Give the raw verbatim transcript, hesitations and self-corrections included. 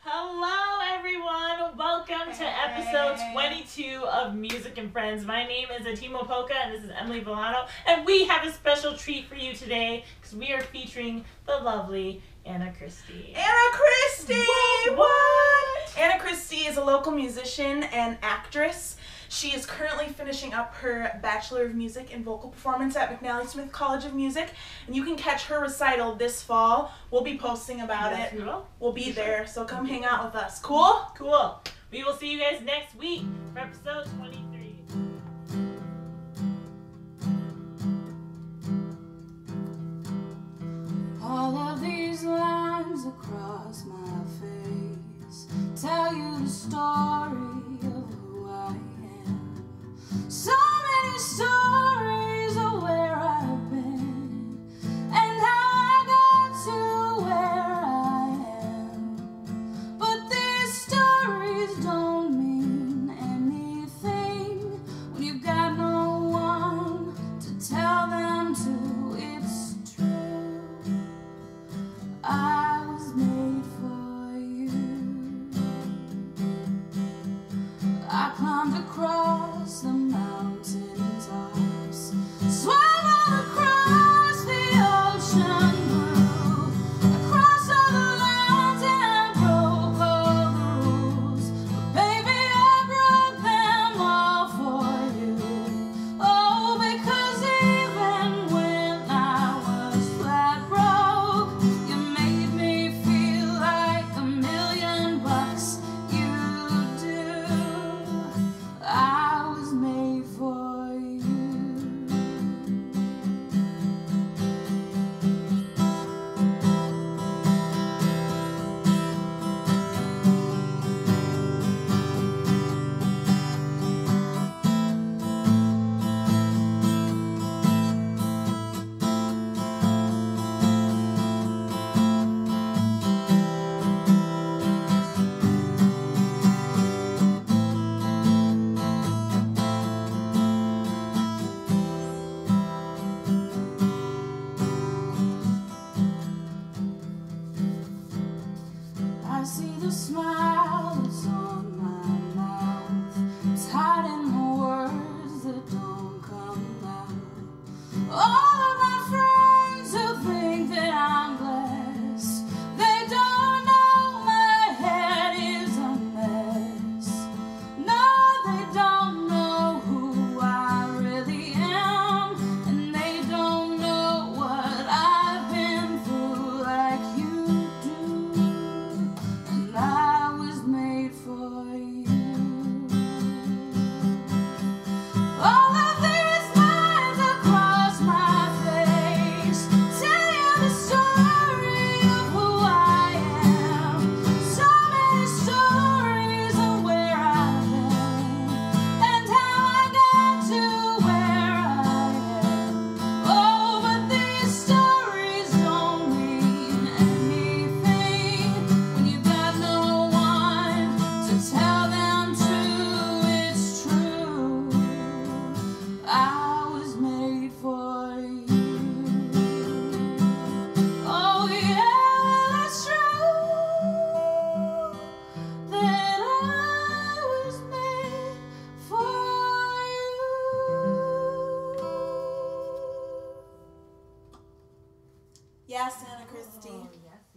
Hello everyone, welcome to episode twenty-two of Music and Friends. My name is Atimo Polka and this is Emily Villano, and we have a special treat for you today because we are featuring the lovely Anna Christie. Anna Christie! What? What? Anna Christie is a local musician and actress. She is currently finishing up her Bachelor of Music in Vocal Performance at McNally Smith College of Music, and you can catch her recital this fall. We'll be posting about Yes, it. we will. We'll be For there, sure. so come hang out with us. Cool? Cool. We will see you guys next week for episode twenty-three. All of these lines across my face tell you the story of who I am. So many stories of where I've been and how I got to where I am. But these stories don't mean anything when you've got no one to tell them to. It's true. I was made for you. I climbed across the mountain tops, swam all across the ocean blue, across all the lines and broke all the rules. But baby, I broke them all for you. Oh, because even when I was flat broke, you made me feel like a million bucks. You do. I was made for you. I see the smile that's on my mouth. It's hiding the words that don't come out. All of my friends who think that I'm blessed, they don't know my head is a mess. No, they don't know who I really am, and they don't know what I've been through like you do. And I was made for you. All of these lines across my face tell you the story of who I am. So many stories of where I've been and how I got to where I am. Oh, but these stories don't mean anything when you've got no one to tell them to. It's true. I was made for you. Oh yeah, that's true. That I was made for you. Yes, Anna Christie. Oh, yes.